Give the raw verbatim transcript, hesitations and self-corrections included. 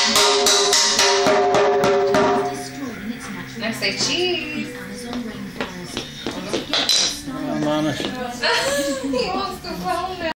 Next, say cheese. Oh, man. He wants to phone now.